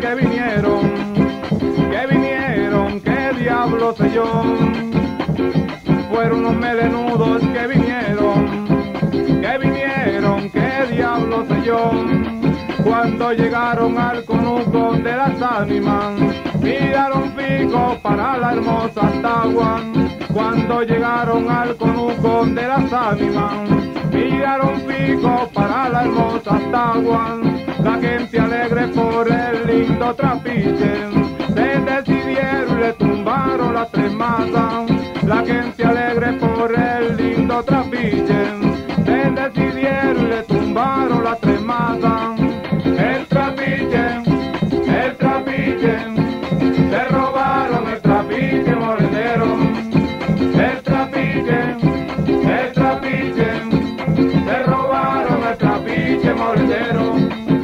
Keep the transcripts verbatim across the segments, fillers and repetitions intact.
que vinieron, que vinieron, qué diablo sé yo. Fueron unos melenudos que vinieron, que vinieron, qué diablo sé yo. Cuando llegaron al conuco de las ánimas, miraron fijo para la hermosa Tagua. Cuando llegaron al conuco de las ánimas, miraron fijo para la hermosa Tagua. La gente alegre por el lindo trapiche, se decidieron y le tumbaron las tres masas. La gente alegre por el lindo trapiche, se decidieron y le tumbaron las tres masas. El trapiche, el trapiche, se robaron el trapiche morenero. El trapiche, el trapiche, se robaron el trapiche morenero.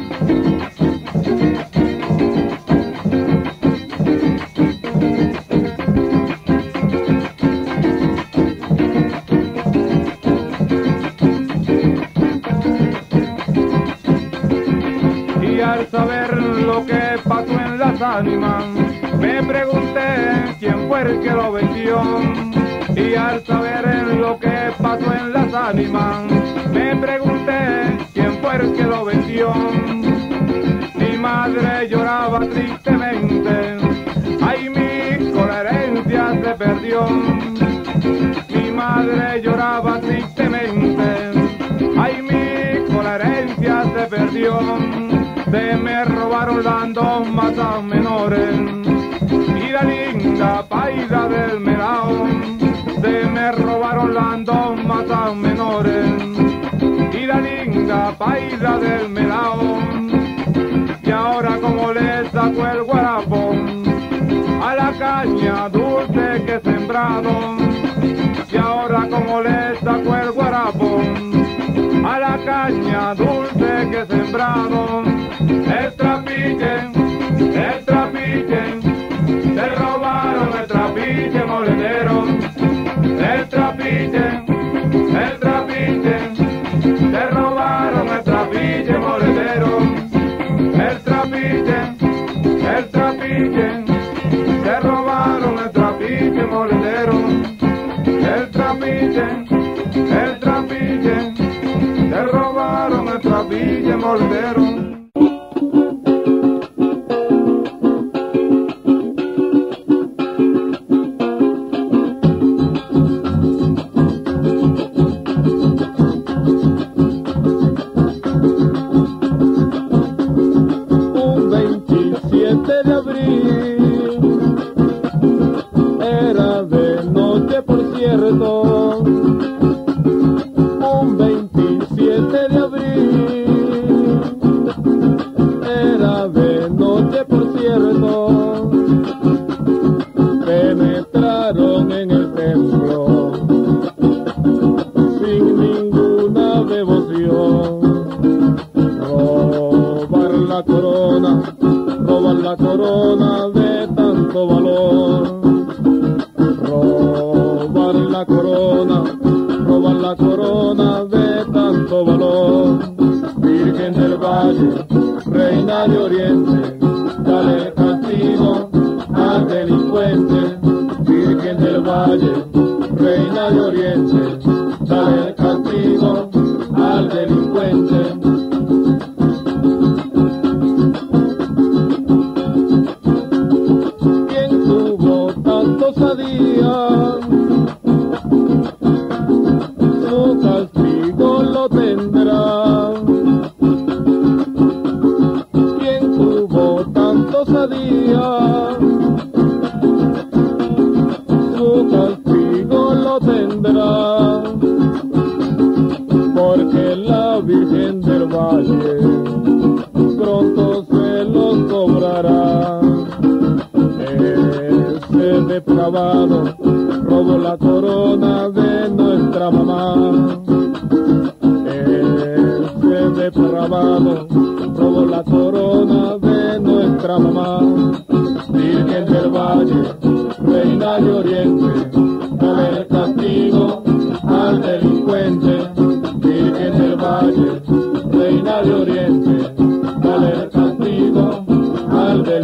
Y al saber lo que pasó en las ánimas, me pregunté quién fue el que lo vendió. Y al saber lo que pasó en las ánimas, me pregunté quién fue el que lo vendió. Mi madre lloraba tristemente, ay mi hijo, la herencia se perdió. Mi madre lloraba tristemente, ay mi hijo, la herencia se perdió. Se me robaron las dos masas menores y la linda paila del melao. Se me robaron las dos masas menores y la linda paila del melao. Y ahora como le saco el guarapo a la caña dulce que he sembrado. Y ahora como le saco el guarapo a la caña dulce que he sembrado. El trapiche, el trapiche, se robaron el trapiche molenero. El trapiche, el trapiche, se robaron el trapiche molenero. El trapiche, el trapiche, se robaron el trapiche molenero. El trapiche, el trapiche, se robaron el trapiche molenero. Un veintisiete de abril era de noche por cierto, penetraron en el templo sin ninguna devoción. Robar la corona, robar la corona de tanto valor. Robar la corona, robar la corona de tanto valor. Virgen del Valle, reina de Oriente, dale castigo al delincuente. Virgen del Valle, reina de Oriente, dale castigo al delincuente. ¿Quién tuvo tanto osadía? Su castigo lo tendrá. Quien tuvo tanto osadía, su castigo lo tendrá. Porque la Virgen del Valle pronto se los cobrará. Ese depravado robó la corona de nuestra mamá. Ese depravado robó la corona de nuestra mamá. Virgen del Valle, reina de Oriente, dale el castigo al delincuente. Virgen del Valle, reina de Oriente, dale el castigo al delincuente.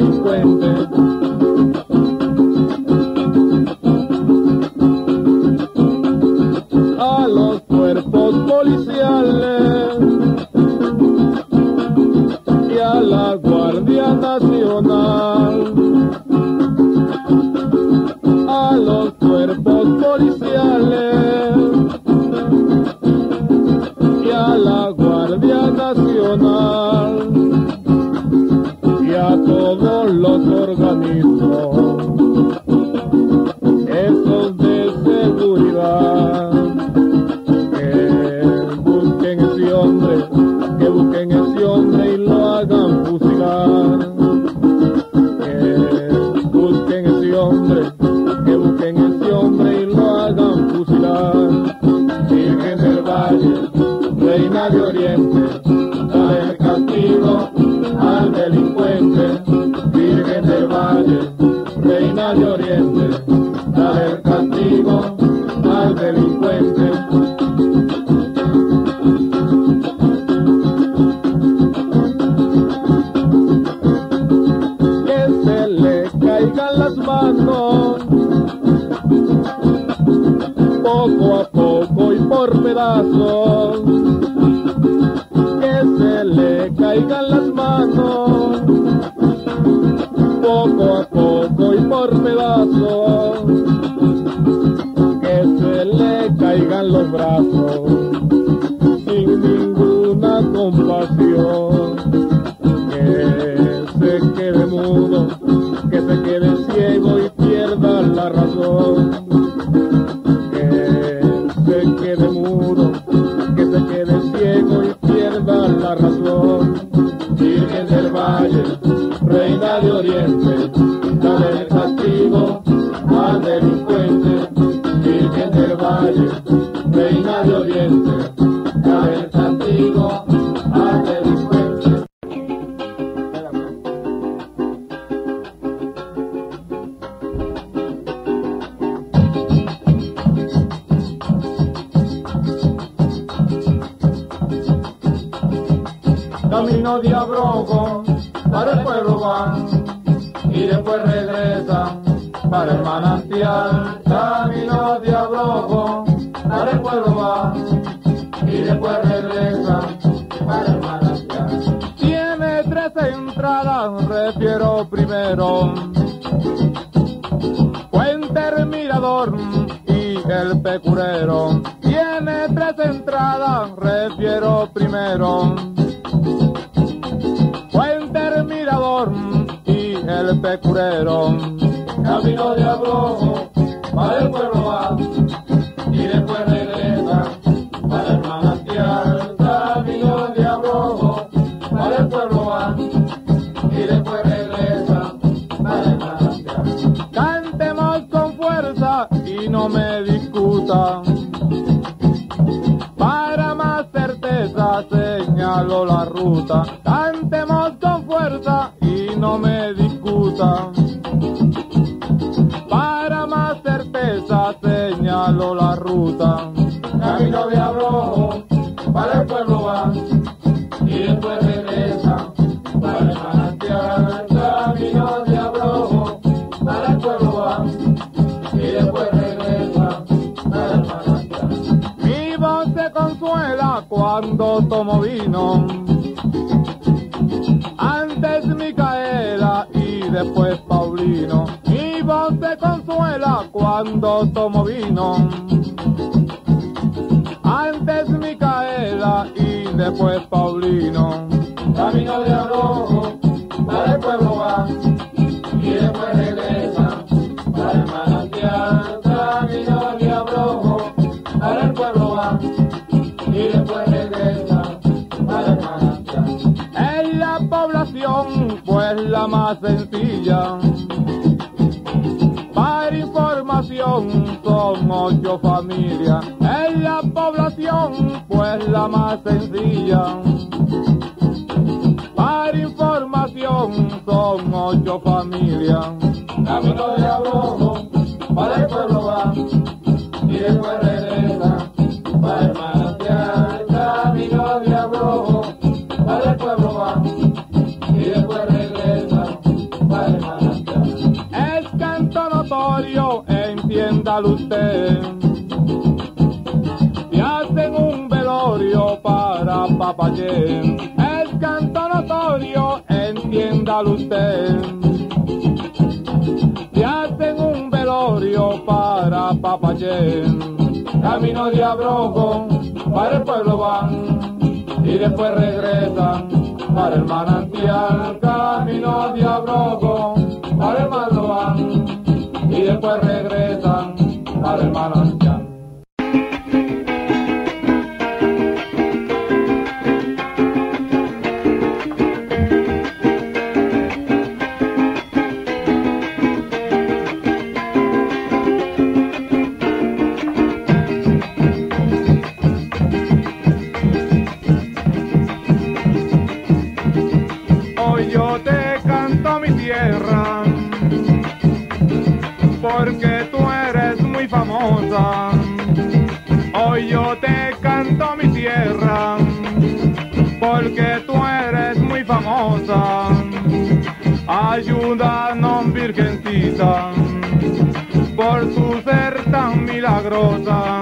Guardia Nacional y a todos los organismos, esos de seguridad, que busquen ese hombre, que busquen ese hombre y lo hagan fusilar. Que busquen ese hombre, que busquen ese hombre y lo hagan fusilar. Virgen del Valle, Reina de Oriente, dale el castigo al delincuente. Virgen del Valle, Reina de Oriente, dale el castigo al delincuente. Que se le caigan las manos, poco a poco y por pedazos, que se le caigan las manos, poco a poco y por pedazos, que se le caigan los brazos, sin ninguna compasión, que se quede mudo, que se quede ciego y pierda la razón. Que se quede mudo, que se quede ciego y pierda la razón. Virgen del Valle, Reina de Oriente, dale el castigo al delincuente. Virgen del Valle, Reina de Oriente, dale el castigo al delincuente. Camino de Abrojo, para el pueblo van, y después regresan para el manantial. Camino de Abrojo, para el pueblo van, y después regresan para el manantial. Tiene tres entradas, refiero primero, Puente Mirador y el Pecurero. Tiene tres entradas, refiero primero, Puente Mirador y el Pecurero. Camino de Abrojo, para el pueblo va, y después regresa para el manantial. Camino de Abrojo, para el pueblo va, y después regresa para el manantial. Cantemos con fuerza y no me discutan, para más certeza señalo la ruta. Cantemos con fuerza y no me discutan, para más certeza señalo la ruta. Camino de Abrojo, para el pueblo va, y después regresa para el manantial. Camino de Abrojo, para el pueblo va, y después regresa para el manantial. Mi voz se consuela cuando tomo vino, antes Micaela y después Paulino. Mi voz se consuela cuando tomo vino, antes Micaela y después Paulino. Camino de Abrojo, para el pueblo va, y después regresa para el manantial. Camino de Abrojo, para el pueblo va, y después regresa para el manantial. En la población, pues la más sencilla, para información son ocho familias. En la población, pues la más sencilla, para información son ocho familias. Camino de Abrojo, para el pueblo va, y después regresa para el manantial. Camino de Abrojo, para el pueblo va, y después regresa para el manantial. Es canto notorio, entiéndalo usted, y hacen un velorio para Papayén. Es canto notorio, entiéndalo usted, y hacen un velorio para Papayén. Camino de Abrojo, para el pueblo van, y después regresan para el manantial, camino de Abrogo, para el Maldoán, y después regresan para el manantial. Yo te canto mi tierra, porque tú eres muy famosa. Hoy yo te canto mi tierra, porque tú eres muy famosa. Ayúdanos, Virgencita, por tu ser tan milagrosa.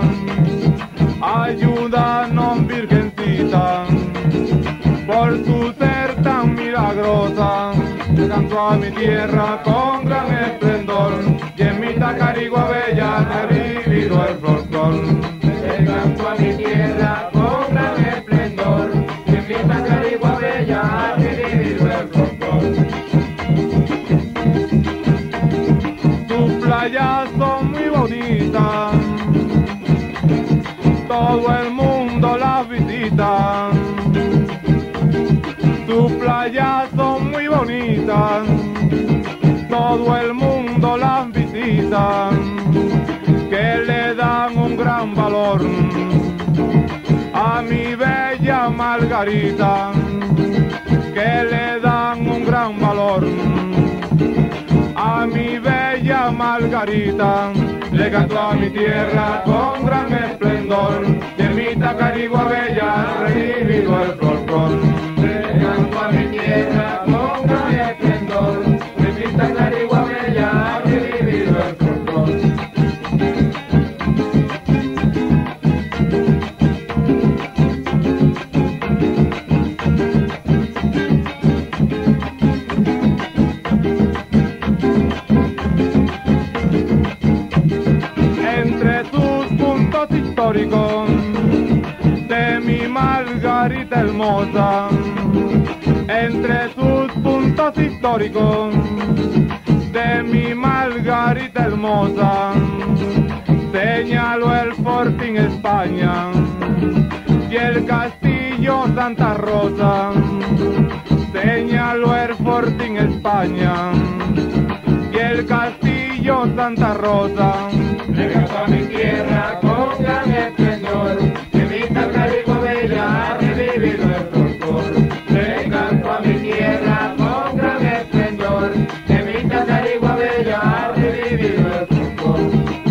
Ayúdanos, Virgencita, por tu ser tan milagrosa. Yo canto a mi tierra con gran esplendor, y en mi Tacarigua bella ha revivido el folclor. Le canto a mi tierra con gran esplendor, y en mi Tacarigua bella ha revivido el folclor. Tus playas son muy bonitas, todo el mundo las visita. Tus playas son muy bonitas, todo el mundo las visita, que le dan un gran valor a mi bella Margarita, que le dan un gran valor a mi bella Margarita. Le canto a mi tierra con gran esplendor, y en mi Tacarigua bella ha revivido el folclor. Canto a mi tierra con gran esplendor, en mi Tacarigua bella ha revivido el folclor. Entre sus puntos históricos de mi Margarita hermosa, entre sus puntos históricos de mi Margarita hermosa, señalo el Fortín España y el Castillo Santa Rosa. Señalo el Fortín España y el Castillo Santa Rosa. Le canto a mi tierra con gran esplendor, que mi Tacarigua bella ha revivido el folclor. Le canto a mi tierra con gran esplendor, que mi Tacarigua bella ha revivido el folclor.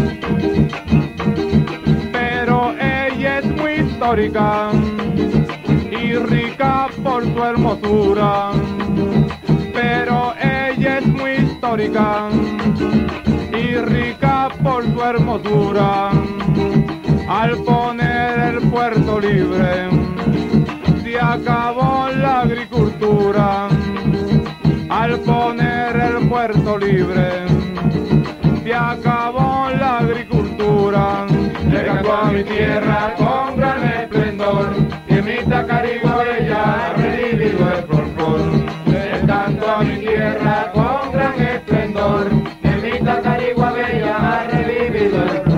Pero ella es muy histórica y rica por su hermosura. Pero ella es muy histórica y rica por su hermosura. Al poner el puerto libre, se acabó la agricultura. Al poner el puerto libre, se acabó la agricultura. Le canto a mi tierra con gran esplendor, y en mi Tacarigua bella ha revivido el folclor. Le canto a mi tierra con gran esplendor, y en mi Tacarigua bella ha revivido el folclor.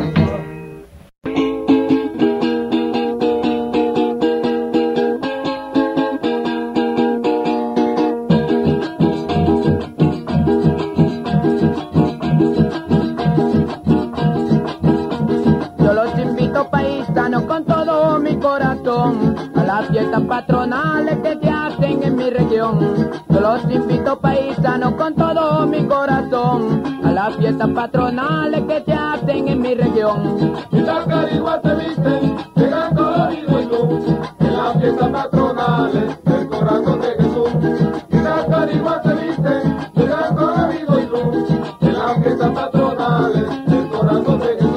Con todo mi corazón a las fiestas patronales que se hacen en mi región. Yo los invito, paisanos, con todo mi corazón a las fiestas patronales que se hacen en mi región. Mi Tacarigua se visten de gran colorido y luz en las fiestas patronales del corazón de Jesús. Mi Tacarigua se visten de gran colorido y luz en las fiestas patronales del corazón de Jesús.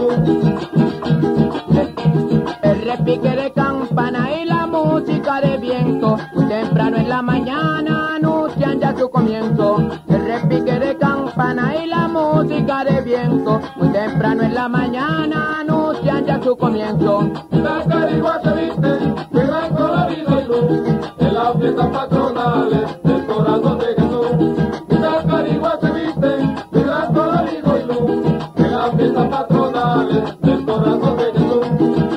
Repique de campana y la música de viento, muy temprano en la mañana anuncian ya su comienzo. El repique de campana y la música de viento, muy temprano en la mañana anuncian ya su comienzo. La Tacarigua se viste de gran colorido y luz en las fiestas patronales del corazón de Jesús. Mientras Carigua se viste de gran colorido y luz, en las fiestas patronales del corazón de Jesús.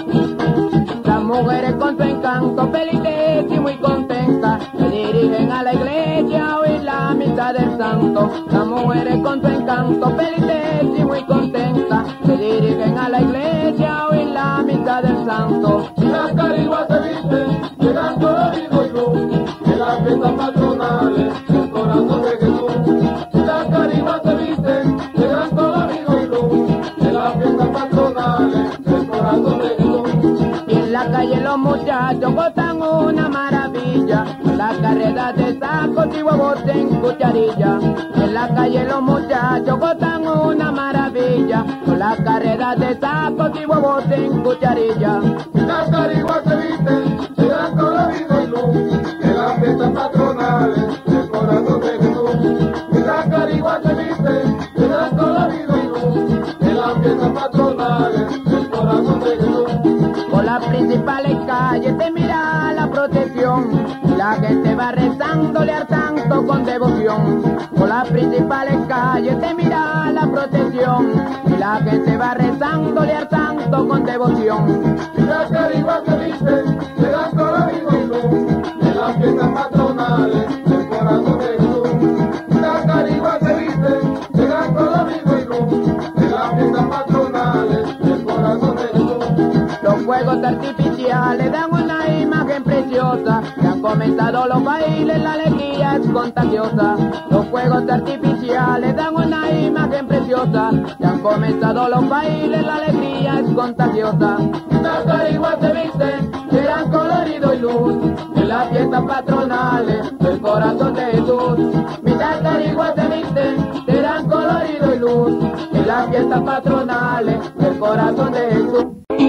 Las mujeres con su encanto felices y muy contentas se dirigen a la iglesia a oír la misa del santo. Las mujeres con su encanto felices y muy contentas se dirigen a la iglesia a oír la misa del santo. Mientras Carigua se viste de gran colorido y luz, en las fiestas patronales del corazón de Jesús. Mientras Carigua se viste de gran colorido y luz, en las fiestas patronales del corazón de Jesús. Y en la calle los muchachos gozan una maravilla, la carrera de sacos y huevos en cucharilla. En la calle los muchachos gozan una maravilla, con la carrera de sacos y huevos en cucharilla. Mientras Carigua se viste de gran colorido y luz, en las fiestas patronales del corazón de Jesús. Mientras Carigua se viste de gran colorido y luz, en las fiestas patronales del corazón de Jesús. Por las principales calles te mira la procesión, la gente va rezándole al santo con devoción. Por las principales calles te mira la procesión, y la gente va rezándole al santo con devoción. Mientras Carigua se viste de gran colorido y luz, en las fiestas patronales del corazón de Jesús. Mientras Carigua se viste de gran colorido y luz, en las fiestas patronales del corazón de Jesús. Los fuegos artificiales dan una imagen preciosa, ya han comenzado los bailes, la alegría es contagiosa. Los fuegos artificiales dan una imagen preciosa, ya han comenzado los bailes, la alegría es contagiosa. Mientras Carigua se viste de gran colorido y luz, en las fiestas patronales del corazón de Jesús. Mientras Carigua se viste de gran colorido y luz, en las fiestas patronales del corazón de Jesús.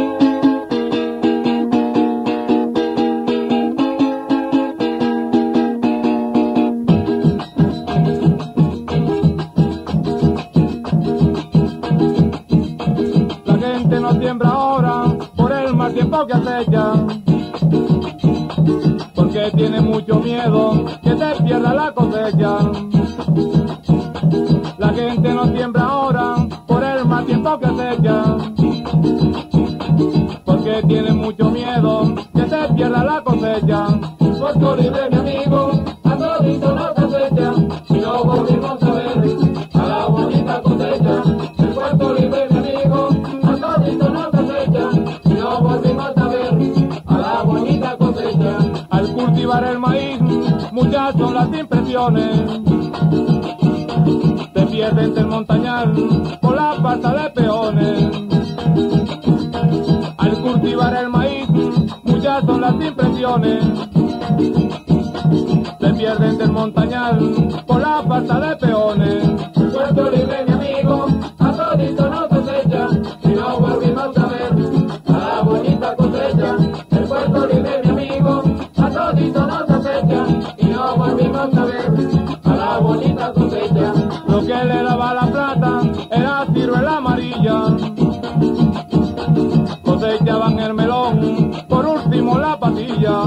No siembra ahora por el mal tiempo que acecha, porque tiene mucho miedo que se pierda la cosecha. La gente no siembra ahora por el mal tiempo que acecha, porque tiene mucho miedo que se pierda la cosecha. Puerto Libre, mi amigo, a todito nos acecha, y no volvimos a ver a la bonita cosecha. El Puerto Libre, mi amigo, a todito nos acecha, y no volvimos a ver a la bonita cosecha. Al cultivar el maíz, muchas son las impresiones, se pierden del montañal por la falta de peones. Al cultivar el maíz, muchas son las impresiones, se pierden del montañal por la falta de peones. El Puerto Libre, mi amigo, a todito nos cosecha, y no volvimos a ver a la bonita cosecha. El Puerto Libre, mi amigo, a todito nos acecha, y no volvimos a ver a la bonita cosecha. Lo que le daba la plata era ciruela amarilla, cosechaban el melón, por último la patilla.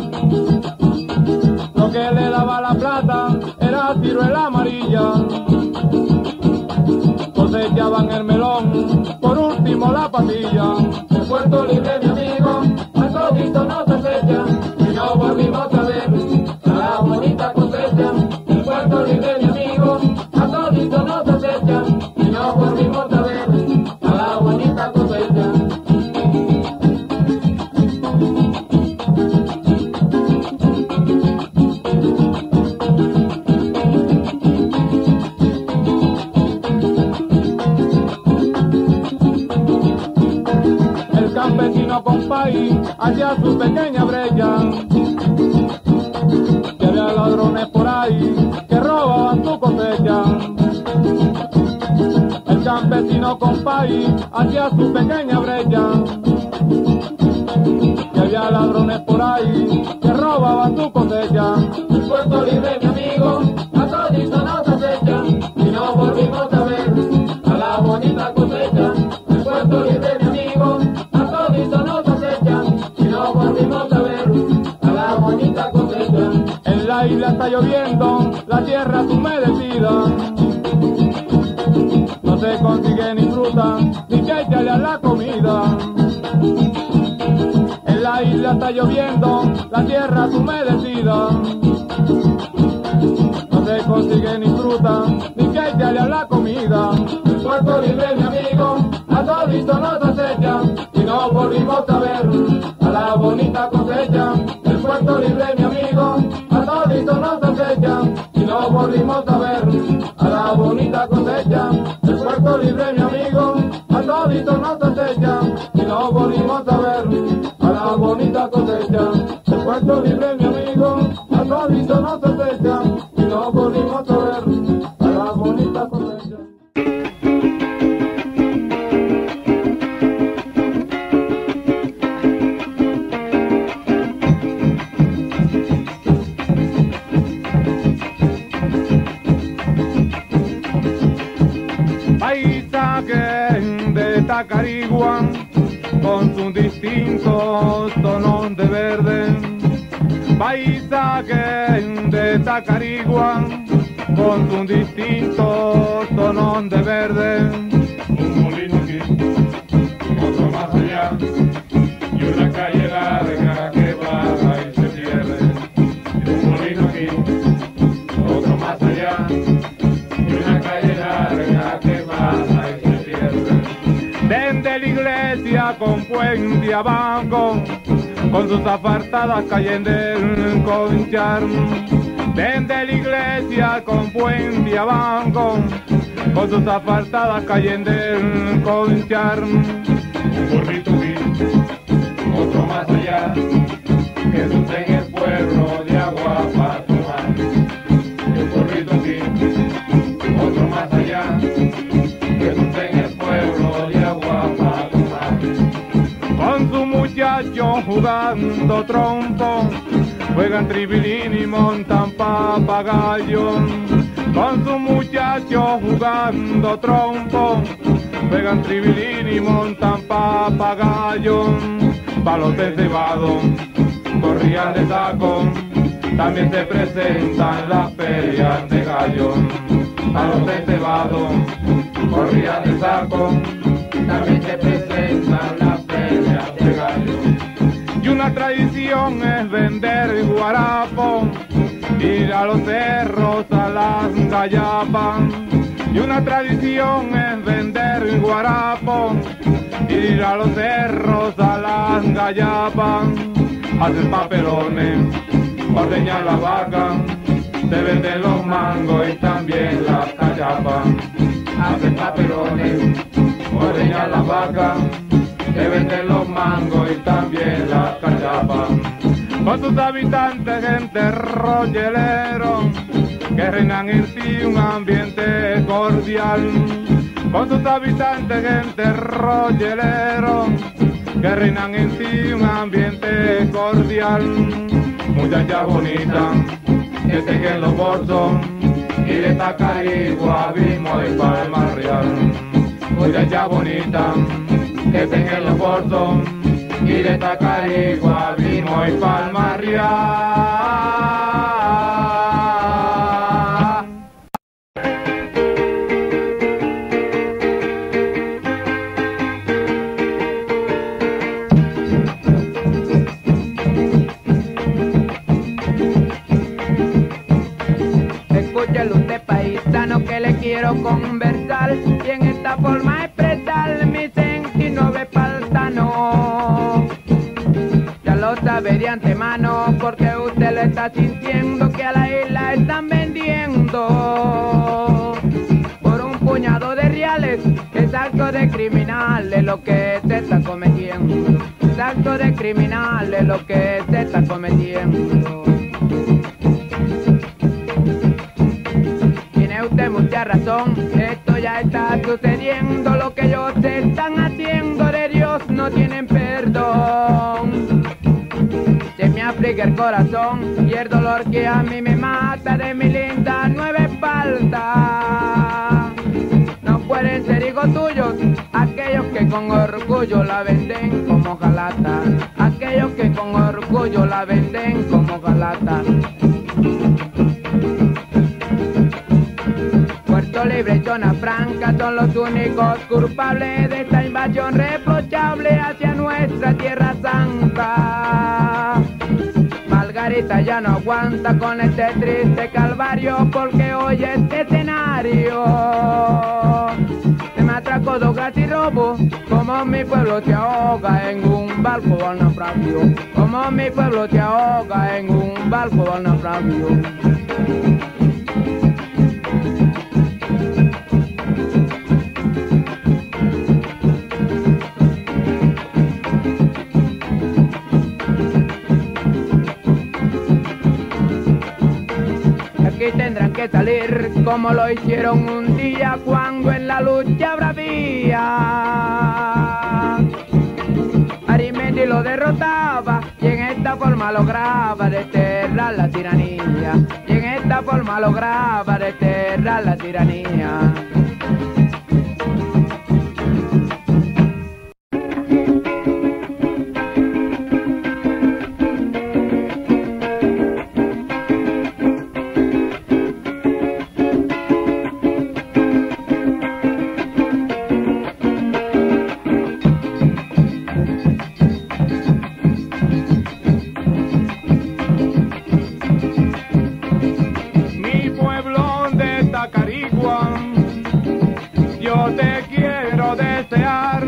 Lo que le daba la plata era ciruela amarilla, cosechaban el melón, por último la patilla. El Puerto Libre, mi amigo, a todito nos acecha, y no volvimos a ver a la bonita cosecha. El Puerto Libre, mi amigo, a todito nos acecha, y no volvimos a ver a la bonita cosecha. El campesino compay hacia su pequeña brecha, que había ladrones por ahí que robaban su cosecha. El campesino compay hacia su pequeña brecha, que había ladrones por ahí que robaban su cosecha. El Puerto Libre, mi amigo, a todito nos acecha, y no volvimos a ver a la bonita cosecha. El Puerto Libre, mi amigo, a todito nos acecha, y no volvimos a ver a la bonita cosecha. la isla está lloviendo, la tierra es humedecida. No se consigue ni fruta, ni que echarle a la comida. En la isla está lloviendo, la tierra es humedecida. No se consigue ni fruta, ni que echarle a la comida. El Puerto Libre, mi amigo, a todito nos acecha, y no volvimos a ver a la bonita cosecha. El Puerto Libre, mi amigo, a todito nos acecha, y no volvimos a ver a la bonita cosecha. El Puerto Libre, mi amigo, a todito nos acecha, y no volvimos a ver a la bonita cosecha. El Puerto Libre, mi amigo, a todito nos acecha, y no volvimos a ver a la bonita cosecha. Paisaje de Tacarigua, con sus distintos tonos de verde. Paisaje de Tacarigua, con sus distintos tonos de verde. Un molino aquí, otro más allá, y una calle larga que baja y se pierde. Un molino aquí, otro más allá, y una calle larga que baja y se pierde. Desde la iglesia con puente abajo, con sus apartadas calles del Conchar. Desde la iglesia con puente abajo, con sus apartadas calles del Conchar. Un burrito aquí, otro más allá, que tú en el pueblo de agua para tomar. Un burrito aquí, otro más allá, que tú en el pueblo de agua para tomar. Con su muchacho jugando trompo, juegan tribilín y montan papagayo. Con su muchacho jugando trompo, juegan tribilín y montan papagayo. Palos de cebado, corrían de saco, también se presentan las ferias de gallo. Palos de cebado, corrían de saco, también se presentan las ferias de gallo. Y una tradición es vender guarapo, ir a los cerros a las gallapas. Y una tradición es vender guarapo, ir a los cerros a las gallapas. Hacer papelones, ordeñar la vaca, se venden los mangos y también las callapas. Hacer papelones, ordeñar la vaca, se venden los mangos y también las callapas. Con sus habitantes gente rollelero, que reinan en sí un ambiente cordial. Con sus habitantes gente rollelero, que reinan en sí un ambiente cordial. Muchachas bonitas que tejen los bolsos, y de Tacarigua vimos y Palma Real. Muchachas bonitas que tejen los bolsos, y de Tacarigua vimos y Palma Real. Escúchelo usted, paisano, que le quiero conversar y en esta forma expresar mi sentir no ve paltano. Ya lo sabe de antemano porque usted lo está sintiendo, que a la isla están vendiendo por un puñado de reales. Es acto de criminales lo que se está cometiendo, es acto de criminales lo que se está cometiendo. Tiene usted mucha razón, esto ya está sucediendo, lo que ellos están haciendo de Dios no tienen perdón. Se me aflige el corazón y el dolor que a mí me mata de mi linda nueva espalda. No pueden ser hijos tuyos aquellos que con orgullo la venden como galata, aquellos que con orgullo la venden como galata. Zona Franca son los únicos culpables de esta invasión reprochable hacia nuestra tierra santa. Margarita ya no aguanta con este triste calvario porque hoy este escenario de matraco, drogas y robo, como mi pueblo se ahoga en un barco al naufragio, como mi pueblo se ahoga en un barco al naufragio. Aquí tendrán que salir como lo hicieron un día cuando en la lucha bravía Arimendi lo derrotaba y en esta forma lograba desterrar la tiranía, y en esta forma lograba desterrar la tiranía. Yo te quiero desear,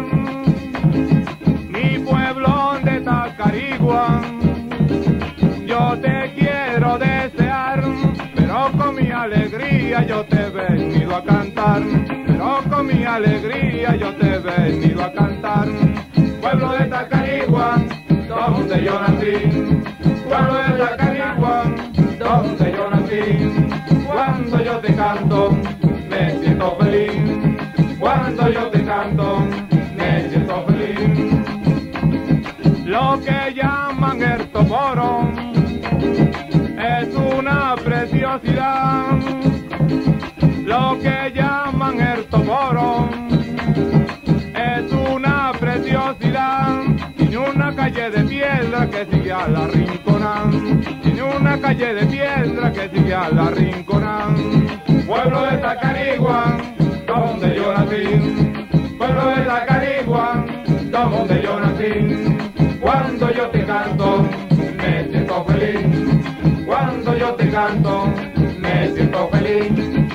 mi pueblo de Tacarigua, yo te quiero desear, pero con mi alegría yo te he venido a cantar, pero con mi alegría yo te he venido a cantar. Pueblo de Tacarigua, donde yo nací, pueblo de Tacarigua, donde yo nací, cuando yo te canto me siento feliz, cuando yo te canto me siento feliz. Lo que llaman el toporo es una preciosidad, lo que llaman el toporo es una preciosidad. Tiene una calle de piedra que sigue a la Rinconada, tiene una calle de piedra que sigue a la Rinconada. Pueblo de Tacarigua, donde yo nací, pueblo de Tacarigua, donde yo nací. Cuando yo te canto, me siento feliz, cuando yo te canto, me siento feliz.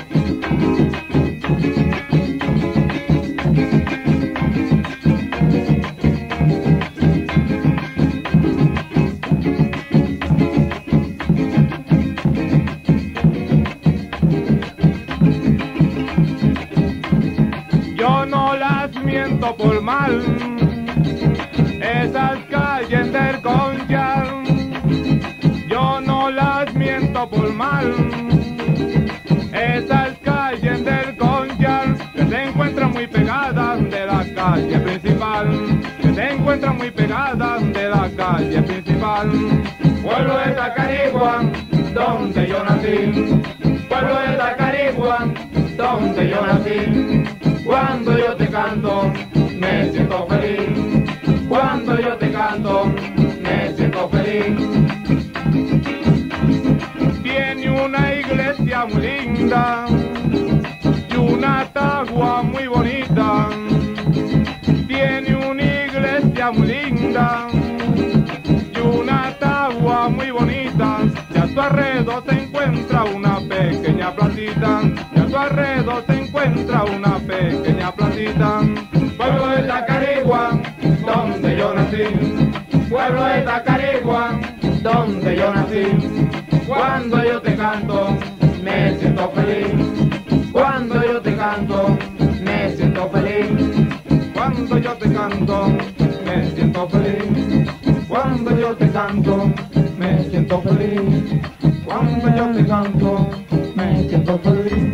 Yo no las miento por mal, esas calles del Conchal, yo no las miento por mal, esas calles del Conchal, que se encuentran muy pegadas de la calle principal, que se encuentran muy pegadas de la calle principal. Pueblo de Tacarigua, donde yo nací, pueblo de Tacarigua, donde yo nací. Cuando yo te canto, me siento feliz, cuando yo te canto, me siento feliz. Tiene una iglesia muy linda y una tagua muy bonita, tiene una iglesia muy linda y una tagua muy bonita, y a su alrededor se encuentra una pequeña placita, y a su alrededor se encuentra una pequeña placita. Pueblo de Tacarigua, donde yo nací, pueblo de Tacarigua, donde yo nací. Cuando yo te canto, me siento feliz, cuando yo te canto, me siento feliz, cuando yo te canto, me siento feliz, cuando yo te canto, me siento feliz, cuando yo te canto, me siento feliz.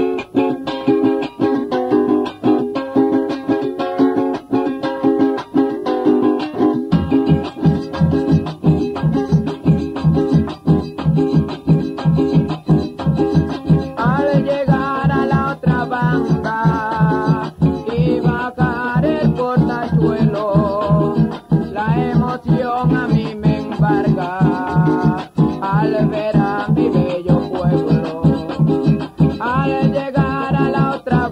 Al ver a mi bello pueblo, al llegar a la otra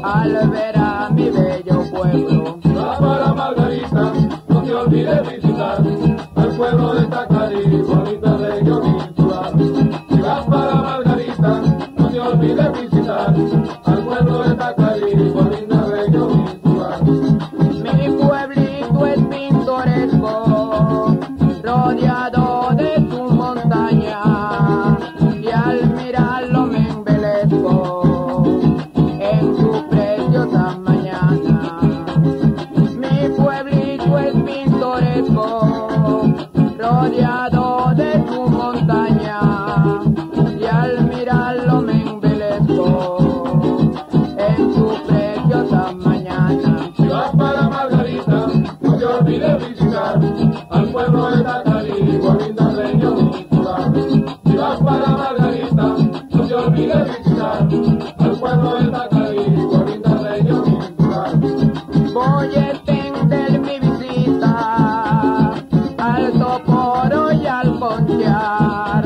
al ver a mi bello pueblo. Va para Margarita, no te olvides visitar al pueblo de Tacarí, bonita región insular. Si vas para Margarita, no te olvides visitar al pueblo de Tacarí, bonita región insular. Mi pueblito es pintoresco, rodeado de su montaña, y al mirarlo me embelezco en su preciosa mañana. Mi pueblito es pintoresco, rodeado de su montaña, y al mirarlo me embelezco en su preciosa mañana. Si vas para Margarita, no te olvides visitar al pueblo de Tacarí, bonita región insular. Si vas para Margarita, no te olvides visitar al pueblo de Tacarí, bonita región insular. Voy a extender mi visita al Toporo y al Conchar,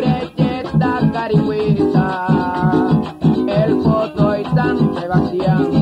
Murecheta, Carigüita, El Pozo y San Sebastián.